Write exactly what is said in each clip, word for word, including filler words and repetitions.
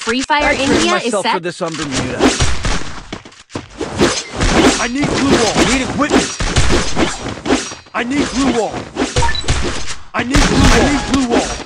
Free Fire I India is myself set. for this on Bermuda. I need glue wall. Need equipment. I need glue wall. I need glue wall. I need glue wall.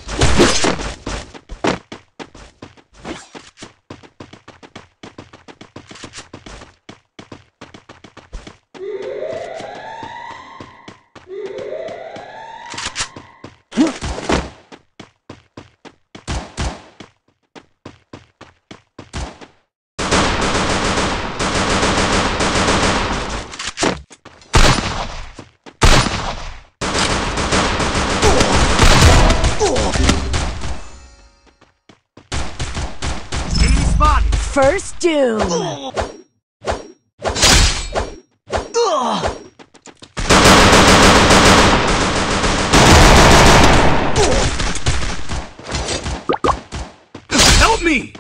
First doom. Help me!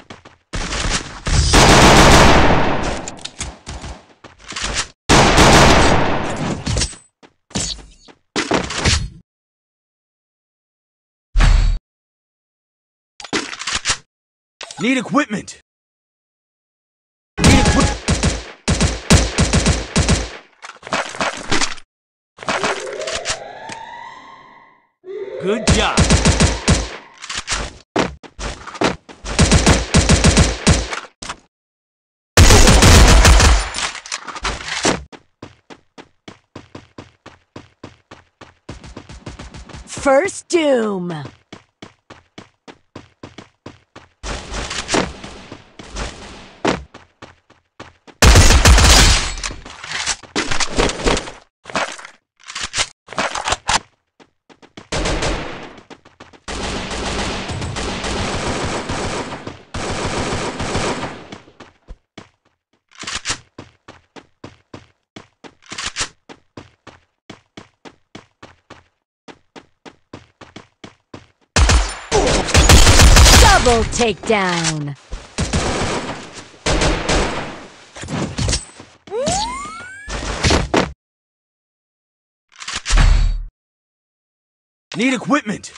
Need equipment. Good job. First doom. Double takedown. Need equipment.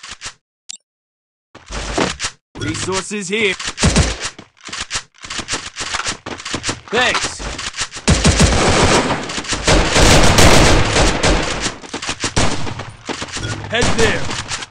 Resources here. Thanks. Head there.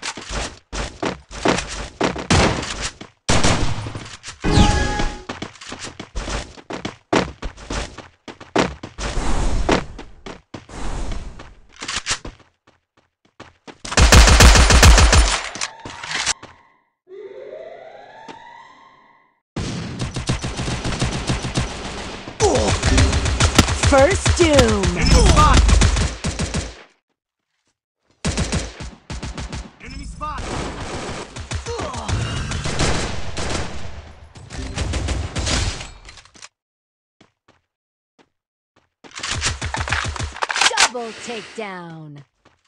First doom. Enemy spot. Enemy spot. Double takedown.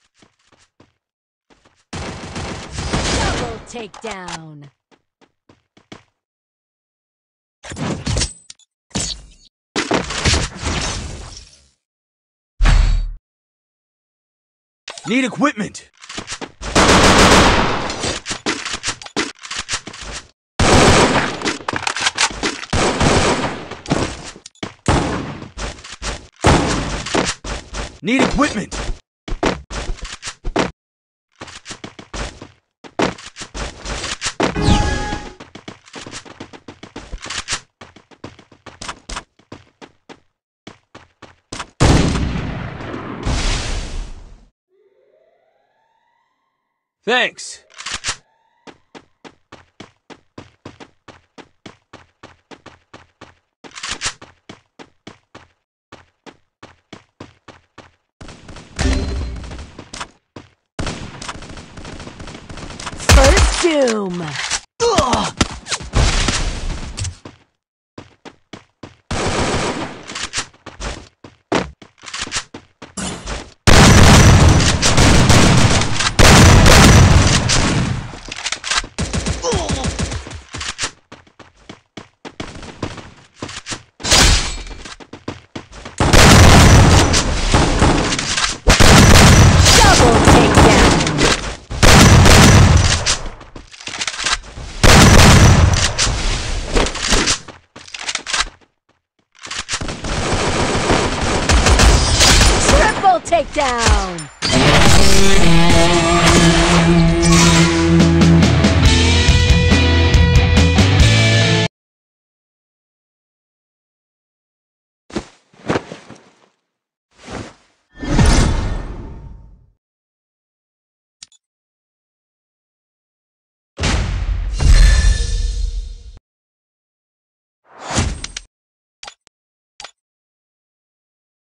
Double takedown. Need equipment. Need equipment. Thanks. First doom. Ugh. Double takedown. takedown.